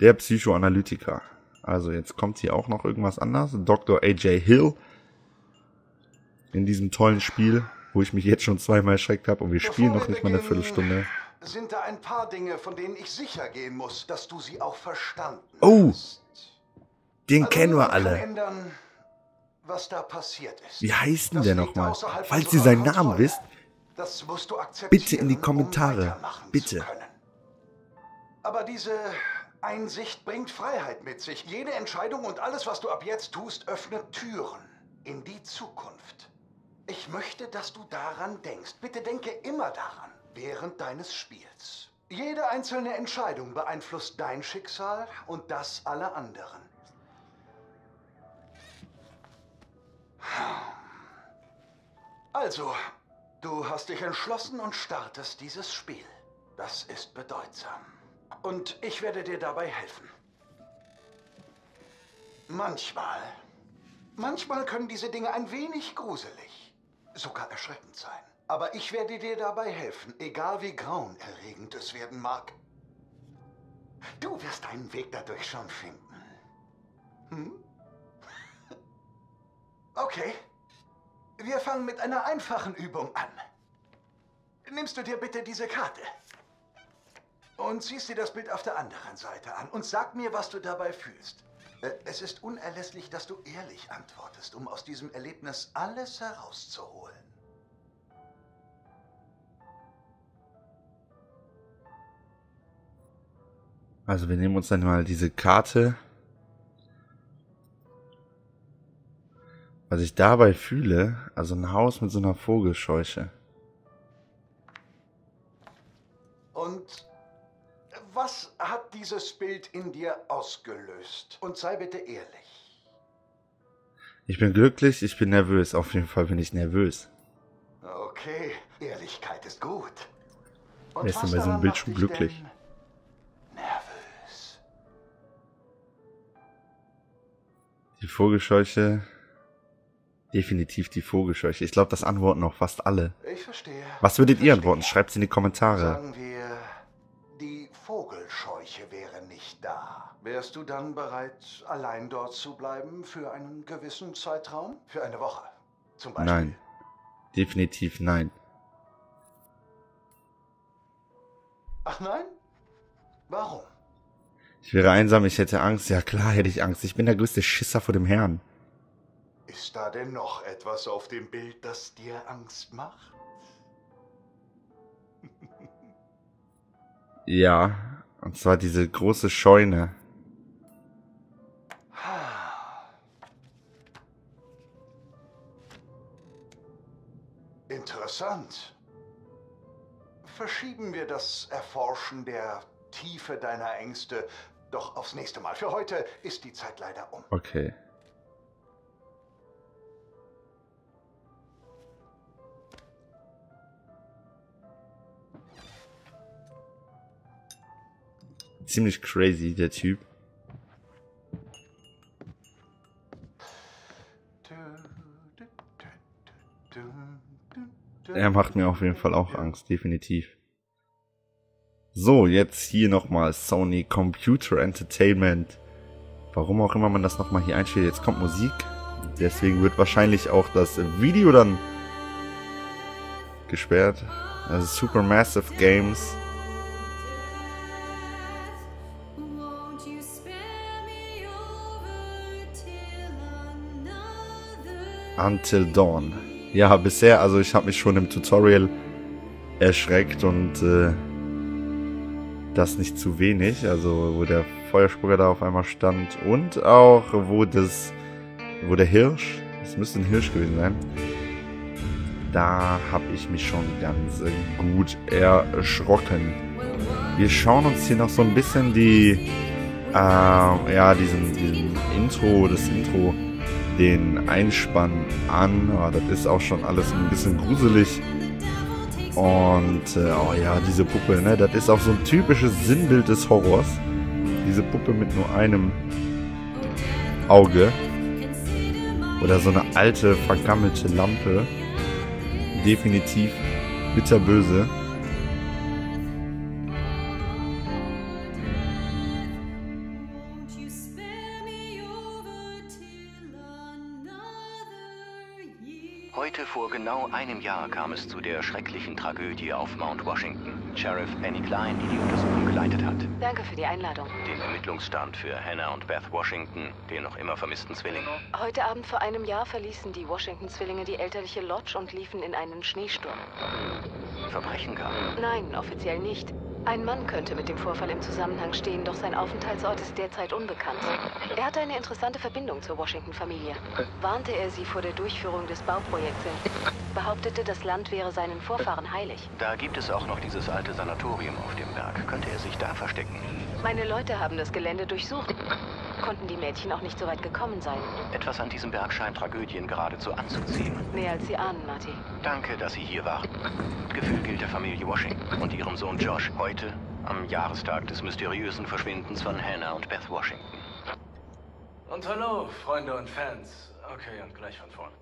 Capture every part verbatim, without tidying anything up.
Der Psychoanalytiker. Also jetzt kommt hier auch noch irgendwas anderes. Doktor A J Hill. In diesem tollen Spiel, wo ich mich jetzt schon zweimal erschreckt habe und wir spielen noch nicht mal eine Viertelstunde. Sind da ein paar Dinge, von denen ich sicher gehen muss, dass du sie auch verstanden oh, hast. Den Also kennen wir niemand kann alle. ändern, was da passiert ist. Wie heißt denn Das der liegt nochmal? außerhalb Falls ihr unserer seinen Namen Kontrolle. wisst, Das musst du akzeptieren, bitte in die um Kommentare. weitermachen Bitte. zu können. Aber diese Einsicht bringt Freiheit mit sich. Jede Entscheidung und alles, was du ab jetzt tust, öffnet Türen in die Zukunft. Ich möchte, dass du daran denkst. Bitte denke immer daran, während deines Spiels. Jede einzelne Entscheidung beeinflusst dein Schicksal und das aller anderen. Also, du hast dich entschlossen und startest dieses Spiel. Das ist bedeutsam. Und ich werde dir dabei helfen. Manchmal, manchmal können diese Dinge ein wenig gruselig, sogar erschreckend sein. Aber ich werde dir dabei helfen, egal wie grauenerregend es werden mag. Du wirst deinen Weg dadurch schon finden. Hm? Okay. Wir fangen mit einer einfachen Übung an. Nimmst du dir bitte diese Karte und ziehst dir das Bild auf der anderen Seite an und sag mir, was du dabei fühlst. Es ist unerlässlich, dass du ehrlich antwortest, um aus diesem Erlebnis alles herauszuholen. Also wir nehmen uns dann mal diese Karte. Was ich dabei fühle, also ein Haus mit so einer Vogelscheuche. Und was hat dieses Bild in dir ausgelöst? Und sei bitte ehrlich. Ich bin glücklich, ich bin nervös. Auf jeden Fall bin ich nervös. Okay, Ehrlichkeit ist gut. Wer ist denn bei so einem Bild schon glücklich? Nervös. Die Vogelscheuche. Definitiv die Vogelscheuche. Ich glaube, das antworten auch fast alle. Ich verstehe. Was würdet Ich ihr verstehe. antworten? Schreibt es in die Kommentare. Sagen wir, die Vogelscheuche wäre nicht da. Wärst du dann bereit, allein dort zu bleiben für einen gewissen Zeitraum? Für eine Woche zum Beispiel? Nein. Definitiv nein. Ach nein? Warum? Ich wäre einsam, ich hätte Angst. Ja klar hätte ich Angst. Ich bin der größte Schisser vor dem Herrn. Ist da denn noch etwas auf dem Bild, das dir Angst macht? Ja, und zwar diese große Scheune. Interessant. Verschieben wir das Erforschen der Tiefe deiner Ängste doch aufs nächste Mal. Für heute ist die Zeit leider um. Okay. Ziemlich crazy, der Typ. Er macht mir auf jeden Fall auch Angst, definitiv. So, jetzt hier nochmal Sony Computer Entertainment. Warum auch immer man das nochmal hier einstellt. Jetzt kommt Musik. Deswegen wird wahrscheinlich auch das Video dann gesperrt. Das ist Supermassive Games. Until Dawn. Ja, bisher, also ich habe mich schon im Tutorial erschreckt und äh, das nicht zu wenig. Also wo der Feuerspucker da auf einmal stand und auch wo das, wo der Hirsch, das müsste ein Hirsch gewesen sein, da habe ich mich schon ganz äh, gut erschrocken. Wir schauen uns hier noch so ein bisschen die, äh, ja, diesen, diesen Intro, das Intro, den Einspann an. Oh, das ist auch schon alles ein bisschen gruselig. Und äh, oh ja, diese Puppe, ne, das ist auch so ein typisches Sinnbild des Horrors. Diese Puppe mit nur einem Auge. Oder so eine alte, vergammelte Lampe. Definitiv Heute vor genau einem Jahr kam es zu der schrecklichen Tragödie auf Mount Washington. Sheriff Penny Klein, die die Untersuchung geleitet hat. Danke für die Einladung. Den Ermittlungsstand für Hannah und Beth Washington, den noch immer vermissten Zwilling. Heute Abend vor einem Jahr verließen die Washington-Zwillinge die elterliche Lodge und liefen in einen Schneesturm. Verbrechen gab? Nein, offiziell nicht. Ein Mann könnte mit dem Vorfall im Zusammenhang stehen, doch sein Aufenthaltsort ist derzeit unbekannt. Er hatte eine interessante Verbindung zur Washington-Familie. Warnte er sie vor der Durchführung des Bauprojekts, behauptete, das Land wäre seinen Vorfahren heilig. Da gibt es auch noch dieses alte Sanatorium auf dem Berg. Könnte er sich da verstecken? Meine Leute haben das Gelände durchsucht. Konnten die Mädchen auch nicht so weit gekommen sein. Etwas an diesem Berg scheint Tragödien geradezu anzuziehen. Mehr als Sie ahnen, Marty. Danke, dass Sie hier waren. Gefühl gilt der Familie Washington und ihrem Sohn Josh heute am Jahrestag des mysteriösen Verschwindens von Hannah und Beth Washington. Und hallo, Freunde und Fans. Okay, und gleich von vorn.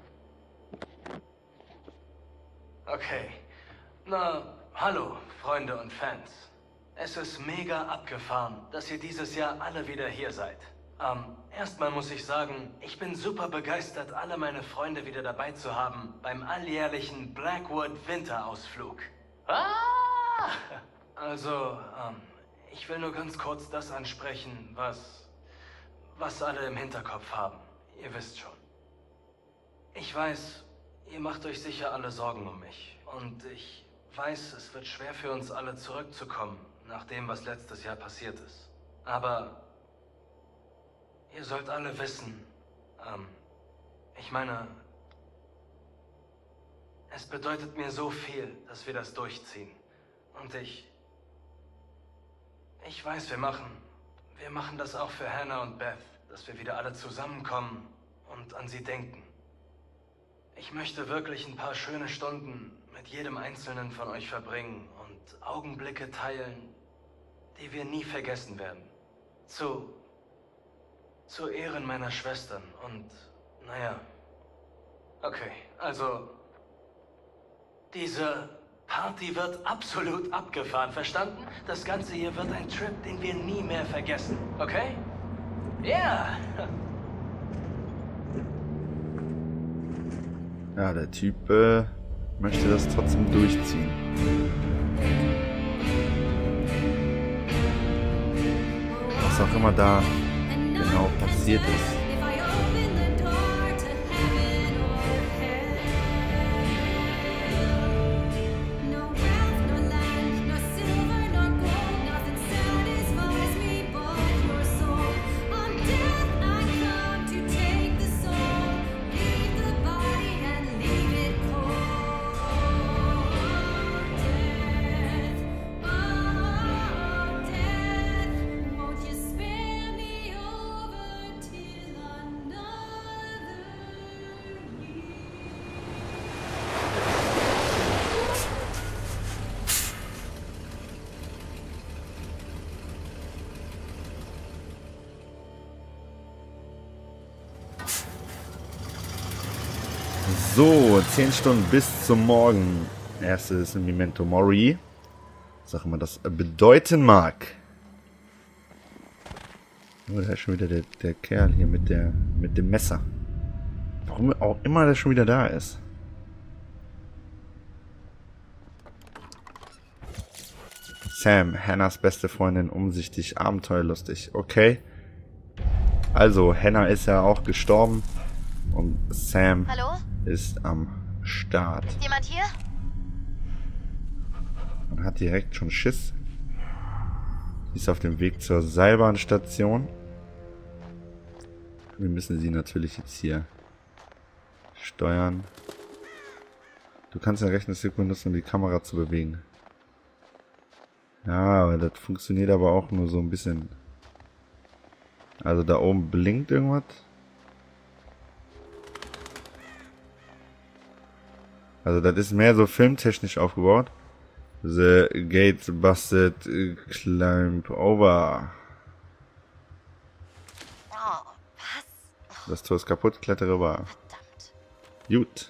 Okay. Na, hallo, Freunde und Fans. Es ist mega abgefahren, dass ihr dieses Jahr alle wieder hier seid. Ähm, erstmal muss ich sagen, ich bin super begeistert, alle meine Freunde wieder dabei zu haben beim alljährlichen Blackwood Winterausflug. Ah! Also, ähm, ich will nur ganz kurz das ansprechen, was, was alle im Hinterkopf haben. Ihr wisst schon. Ich weiß, ihr macht euch sicher alle Sorgen um mich. Und ich weiß, es wird schwer für uns alle zurückzukommen, nach dem, was letztes Jahr passiert ist. Aber ihr sollt alle wissen, ähm, ich meine, es bedeutet mir so viel, dass wir das durchziehen. Und ich, ich weiß, wir machen, wir machen das auch für Hannah und Beth, dass wir wieder alle zusammenkommen und an sie denken. Ich möchte wirklich ein paar schöne Stunden mit jedem Einzelnen von euch verbringen und Augenblicke teilen, die wir nie vergessen werden. Zu, zu Ehren meiner Schwestern und, naja. Okay, also, diese Party wird absolut abgefahren, verstanden? Das Ganze hier wird ein Trip, den wir nie mehr vergessen, okay? Ja! Yeah. Ja, der Typ äh, möchte das trotzdem durchziehen. Was auch immer da genau passiert ist. So, zehn Stunden bis zum Morgen. Erstes ist ein Memento Mori. Was auch immer das bedeuten mag. Oh, da ist schon wieder der, der Kerl hier mit der mit dem Messer. Warum auch immer der schon wieder da ist. Sam, Hannahs beste Freundin, umsichtig, abenteuerlustig. Okay. Also, Hannah ist ja auch gestorben. Und Sam Hallo? ist am Start. Ist jemand hier? Man hat direkt schon Schiss. Sie ist auf dem Weg zur Seilbahnstation. Wir müssen sie natürlich jetzt hier steuern. Du kannst den rechten Stick benutzen, um die Kamera zu bewegen. Ja, aber das funktioniert aber auch nur so ein bisschen. Also da oben blinkt irgendwas. Also das ist mehr so filmtechnisch aufgebaut. The gate busted, climb over. Oh, was? Das Tor ist kaputt, klettere rüber. Verdammt. Gut.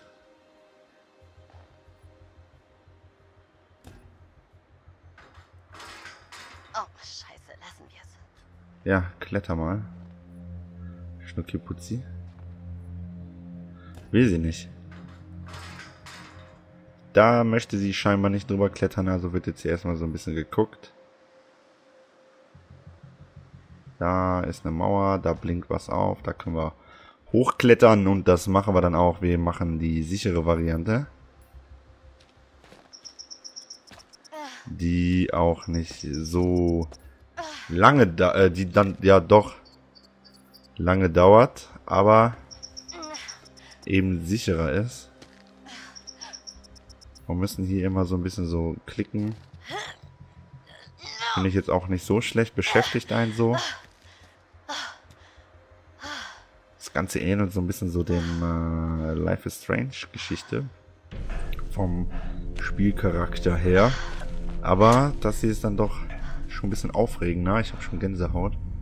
Oh, scheiße, lassen wir's. Ja, kletter mal. Schnucki Putzi. Will sie nicht. da möchte sie scheinbar nicht drüber klettern, also wird jetzt hier erstmal so ein bisschen geguckt. Da ist eine Mauer, da blinkt was auf, da können wir hochklettern und das machen wir dann auch. Wir machen die sichere Variante. Die auch nicht so lange, da äh, die dann ja doch lange dauert, aber eben sicherer ist. Wir müssen hier immer so ein bisschen so klicken. Finde ich jetzt auch nicht so schlecht, beschäftigt einen so. Das Ganze ähnelt so ein bisschen so dem äh, Life is Strange Geschichte. Vom Spielcharakter her. Aber das hier ist dann doch schon ein bisschen aufregender. Ich habe schon Gänsehaut.